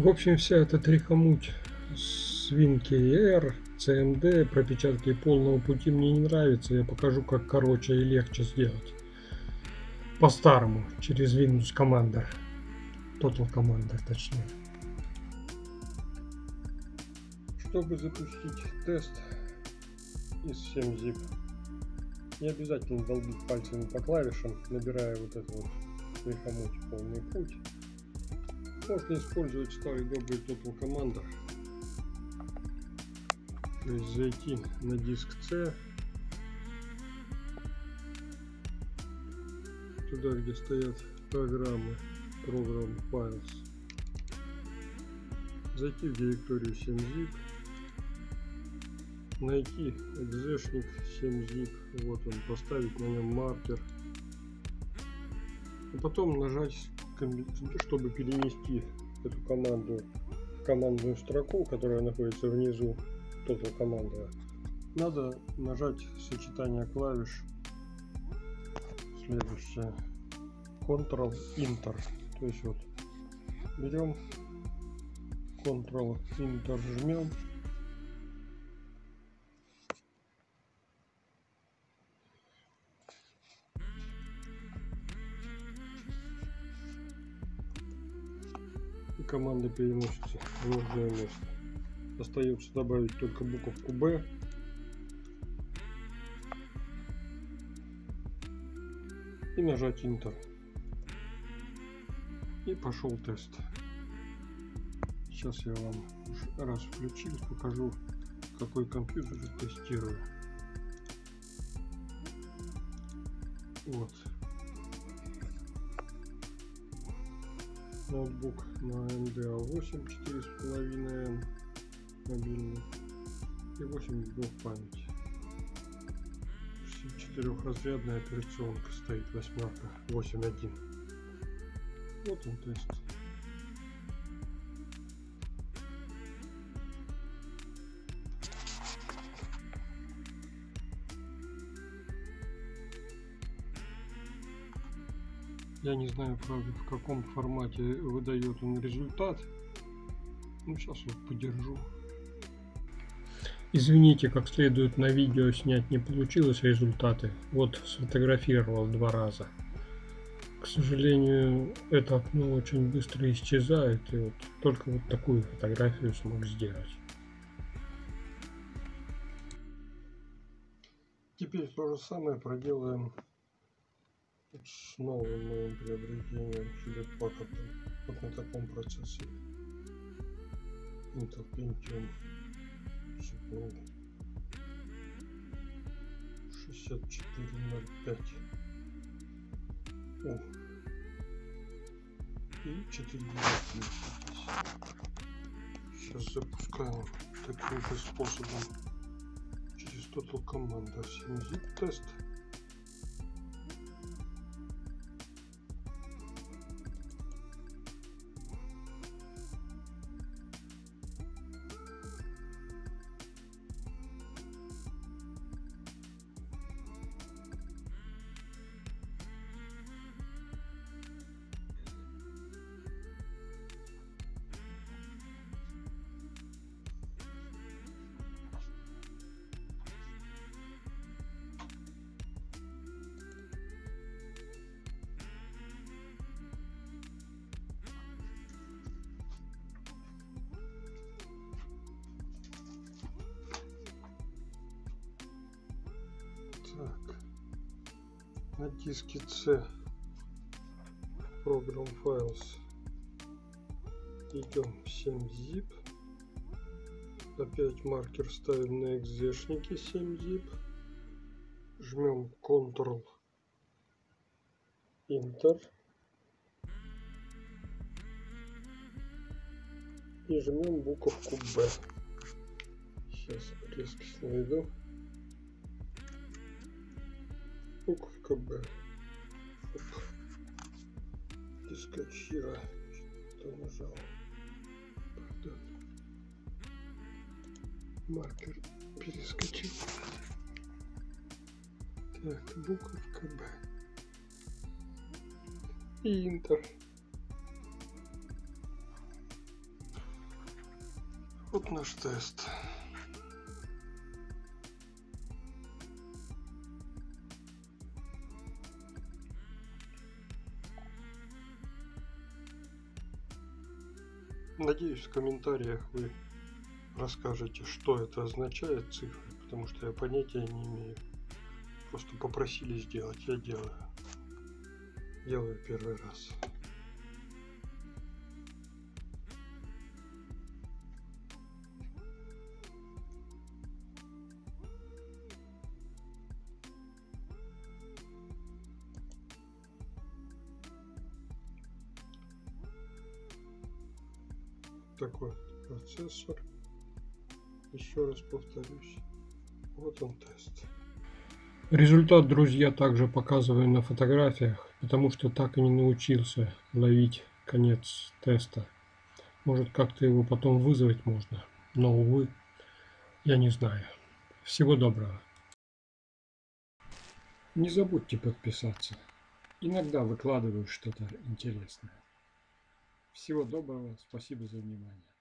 В общем, вся эта трихомуть свинки R, CMD, пропечатки полного пути мне не нравится. Я покажу, как короче и легче сделать. По-старому, через Windows Commander. Total Commander, точнее. Чтобы запустить тест из 7-zip, не обязательно долбить пальцами по клавишам, набирая вот это вот трихомуть полный путь. Можно использовать старый добрый Total Commander. То есть зайти на диск C, туда, где стоят программы, Program Files, зайти в директорию 7-zip, найти экзешник 7-zip, вот он, поставить на нем маркер, а потом нажать, чтобы перенести эту команду в командную строку, которая находится внизу Total Commander. Надо нажать сочетание клавиш следующее: Ctrl-Enter. То есть вот берем Ctrl-Enter, жмем, и команда переносится в нужное место. Остается добавить только буковку B. И нажать Enter. И пошел тест. Сейчас я вам раз включил, покажу, какой компьютер тестирую. Вот. Ноутбук на AMD A8 4,5М мобильный и 8 гигов памяти. 4-разрядная операционка стоит, 8-ка, 8.1. Вот он тест. Я не знаю, правда, в каком формате выдает он результат. Ну, сейчас вот подержу. Извините, как следует на видео снять не получилось результаты. Вот сфотографировал 2 раза. К сожалению, это окно очень быстро исчезает. И вот только вот такую фотографию смог сделать. Теперь то же самое проделаем с новым моим приобретением Hewlett Packard. Вот на таком процессоре. Intel Pentium 6405. И 4 ГГц. Сейчас запускаем таким же способом через Total Commander 7-zip тест. Так, на диске C Program Files идем 7-zip, опять маркер ставим на экзешнике 7-zip, жмем Ctrl-Enter и жмем буковку B. Сейчас резкость найду. Буковка B. Перескочила. Что нажал? Пардон. Маркер перескочил. Так, буковка B. И Enter. Вот наш тест. Надеюсь, в комментариях вы расскажете, что это означает, цифры, потому что я понятия не имею. Просто попросили сделать, я делаю. Делаю первый раз. Такой процессор. Еще раз повторюсь. Вот он тест. Результат, друзья, также показываю на фотографиях, потому что так и не научился ловить конец теста. Может, как-то его потом вызвать можно, но, увы, я не знаю. Всего доброго. Не забудьте подписаться. Иногда выкладываю что-то интересное. Всего доброго, спасибо за внимание.